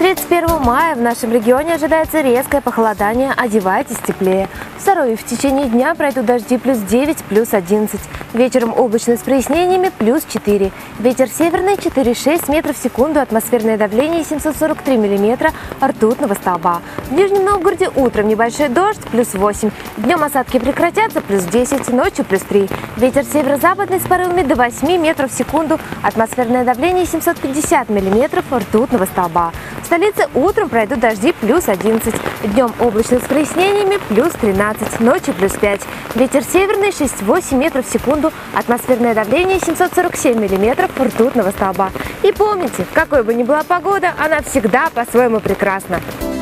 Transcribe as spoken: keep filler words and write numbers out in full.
тридцать первого мая в нашем регионе ожидается резкое похолодание, одевайтесь теплее. Второй в течение дня пройдут дожди плюс девять, плюс одиннадцать. Вечером облачно с прояснениями плюс четыре. Ветер северный четыре и шесть метров в секунду, атмосферное давление семьсот сорок три миллиметра ртутного столба. В Нижнем Новгороде утром небольшой дождь плюс восемь. Днем осадки прекратятся плюс десять, ночью плюс три. Ветер северо-западный с порывами до восьми метров в секунду, атмосферное давление семьсот пятьдесят миллиметров ртутного столба. В столице утром пройдут дожди плюс одиннадцать. Днем облачно с прояснениями плюс тринадцать, ночью плюс пять. Ветер северный шесть-восемь метров в секунду, атмосферное давление семьсот сорок семь миллиметров ртутного столба. И помните, какой бы ни была погода, она всегда по-своему прекрасна.